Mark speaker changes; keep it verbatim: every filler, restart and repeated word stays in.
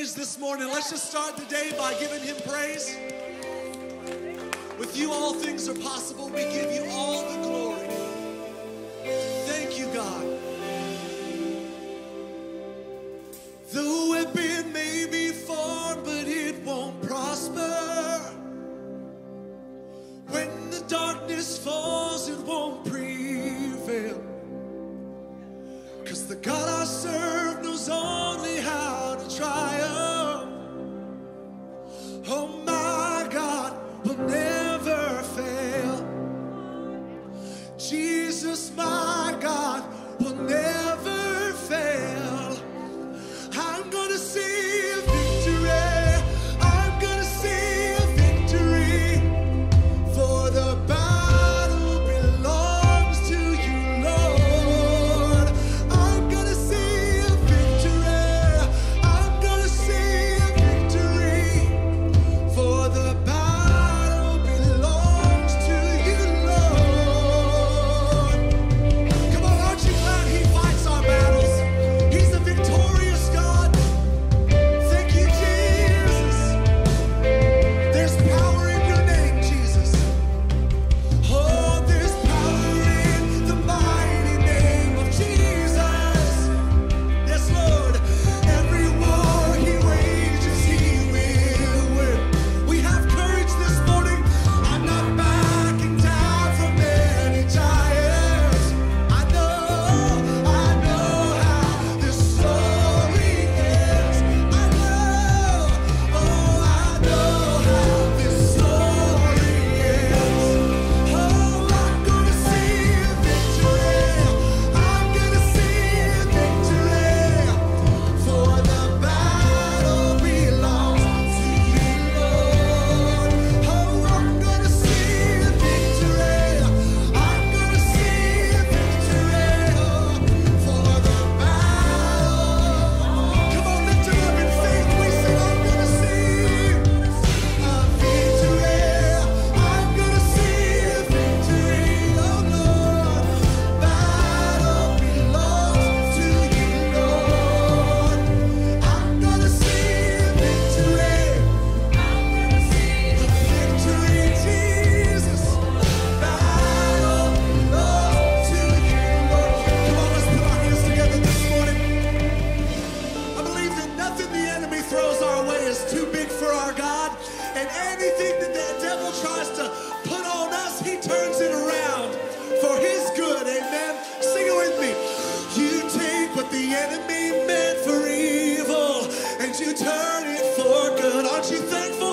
Speaker 1: praise this morning. Let's just start the day by giving him praise. With you, all things are possible. We give you all the glory. Thank you, God. The weapon may be formed, but it won't prosper. When the darkness falls, it won't prevail. 'Cause the God I serve knows only how to triumph. Oh, my God will never fail. Jesus, my God, will never fail. I'm gonna see a victory. I'm gonna see a victory. For the battle belongs to you, Lord. I'm gonna see a victory. I'm gonna see a victory. For the battle belongs to you, Lord. Come on, aren't you glad he fights our battles? He's the victorious God. Thank you, Jesus. There's power in your name, Jesus. Oh, there's power in the mighty name of Jesus. Yes, Lord. Every war he wages, he will win. We have courage this morning. I'm not backing down from any giants. I know, I know how this story ends. I know, oh, I know how this story ends. Oh, I'm gonna see a victory. I'm gonna see a victory. For the battle belongs to you, Lord. Oh, I'm gonna see a victory. I'm gonna see a victory. For the battle. Come on, lift it up in faith. We sing, I'm gonna see a victory. I'm gonna see a victory. Oh, Lord. Battle belongs to you, Lord. I'm gonna see a victory. I'm gonna see a victory, Jesus. Battle belongs to you, Lord. Come on, let's put our hands together this morning. I believe that nothing the enemy throws our way is too big for our God. And anything that the devil tries to put on us, he turns it around for his good. Amen. Sing it with me. You take what the enemy meant for evil and you turn it for good. Aren't you thankful